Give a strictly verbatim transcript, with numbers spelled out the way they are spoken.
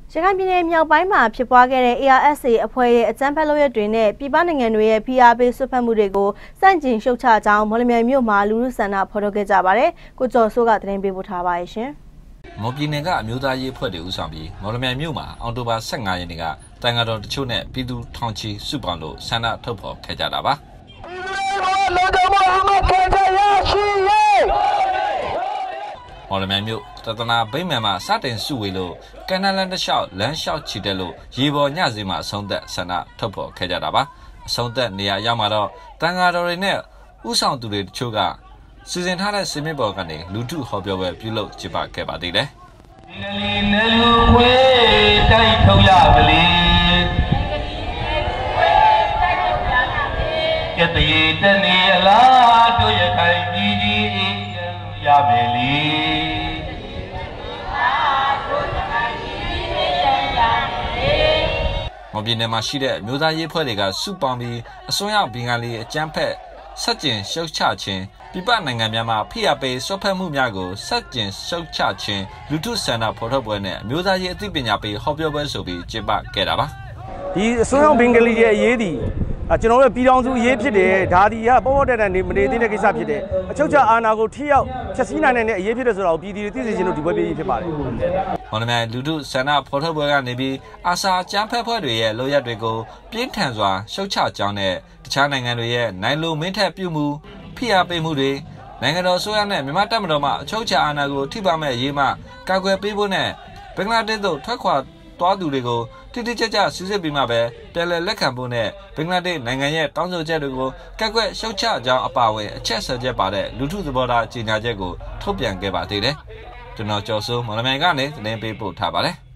ရခိုင်ပြည်နယ်မြောက်ပိုင်းမှာဖြစ်ပွားခဲ့တဲ့ A R S A အဖွဲ့ရဲ့အကြမ်းဖက်လုပ်ရပ်တွေနဲ့ပြည်ပနိုင်ငံတွေရဲ့ဖိအားပေးဆွတ်ဖက်မှုတွေကိုစန့်ကျင်ရှုတ်ချကြောင်းမော်လမြိုင်မြို့မှာလူထုဆန္ဒဖော်ထုတ်ခဲ့ကြပါတယ်။ကိုကျော်စိုးကသတင်းပေးပို့ထားပါရှင်။မော်ပြည်နယ်ကအမျိုးသားရေးအဖွဲ့တွေဦးဆောင်ပြီးမော်လမြိုင်မြို့မှာအောက်တိုဘာ十五ရက်နေ့ကတန်ဃာတော်တချို့နဲ့ပြည်သူထောင်ချီစုပေါင်းလို့ဆန္ဒထုတ်ဖော်ခဲ့ကြတာပါ။မော်လမြိုင်မြို့တသနာဗိမာန်မှာစတင်စုဝေလို့ကန်နလန်တလျှောက်လမ်းလျှောက်ချီတက်လို့ရေပေါ်ညစီမှာအဆုံးသက်ဆန္ဒထုတ်ဖော်ခဲ့ကြတာပါအဆုံးသက်နေရာရောက်မှာတော့တန်ဃာတော်တွေနဲ့ဥဆောင်သူတွေတချို့ကစီစဉ်ထားတဲ့စင်မြစ်ပေါ်ကနေလူထုဟောပြောပွဲပြုလုပ်ကျင်းပခဲ့ပါသေးတယ်ဒီနယ်လူခွေတိုက်ထုတ်ရကလေးကတရေတနေအလားတို့ရခိုင်ပြည်ကြီးရမယ်လေမော်ပြည်နယ်မှာရှိတဲ့မျိုးသားရေးဖွဲ့တွေကစုပေါင်းပြီးအစွန်းရောက်ဘင်္ဂလီအကြမ်းဖက်ဆက်ကျင်ရှုတ်ချခြင်းပြည်ပနိုင်ငံများမှာဖိအားပေးဆွတ်ဖက်မှုများကိုဆက်ကျင်ရှုတ်ချခြင်းလူထုဆန္ဒဖော်ထုတ်ပွဲနဲ့အမျိုးသားရေးအသိပညာပေးဟောပြောပွဲဆိုပြီးကျင်းပခဲ့တာပါဒီအစွန်းရောက်ဘင်္ဂလီရဲ့အရေးဒီကျွန်တော်တို့ပြည်တော်စုအရေးဖြစ်တယ်ဒါဒီကပေါ်ပေါ်တက်တက်နေမနေသေးတဲ့ကိစ္စဖြစ်တယ်အချုပ်ချအာဏာကိုထိရောက်ဖြည့်ဆည်းနိုင်တဲ့အရေးဖြစ်တယ်ဆိုတော့ပြည်သူတွေသိစေချင်လို့ဒီပွဲပြည်ဖြစ်ပါတယ်မော်လမြိုင်လူထုဆန္ဒဖော်ထုတ်ပွဲကနေပြီးအာဆာကျန်းဖက်ဖွဲ့တွေရဲ့လိုရက်တွေကိုပြင်းထန်စွာရှုတ်ချကြောင်းနဲ့တခြားနိုင်ငံတွေရဲ့နိုင်လိုမင်းထက်ပြုမှုဖိအားပေးမှုတွေနိုင်ငံတော်ဆိုရနဲ့မြန်မာတပ်မတော်မှအချုပ်ချအာဏာကိုထိပါမဲ့အရေးမှကာကွယ်ပေးဖို့နဲ့ဘင်္ဂလားဒေ့ရှ်သို့ထွက်ခွာသွားသူတွေကိုတိတိကျကျစစ်စစ်ပြီးမှပဲတယ်လီလက်ခံဖို့နဲ့ဘင်္ဂလားဒေ့ရှ်နိုင်ငံရဲ့တောင်းဆိုချက်တွေကိုကက်ကွက်ရှုတ်ချကြောင်းအပါအဝင်အချက်ဆက်ချက်ပါတဲ့လူထုသဘောထားကြေညာချက်ကိုထုတ်ပြန်ခဲ့ပါသေးတယ်။ကျွန်တော်ကျော်စိုးမော်လမြိုင်ကနေသတင်းပေးပို့ထားပါတယ်။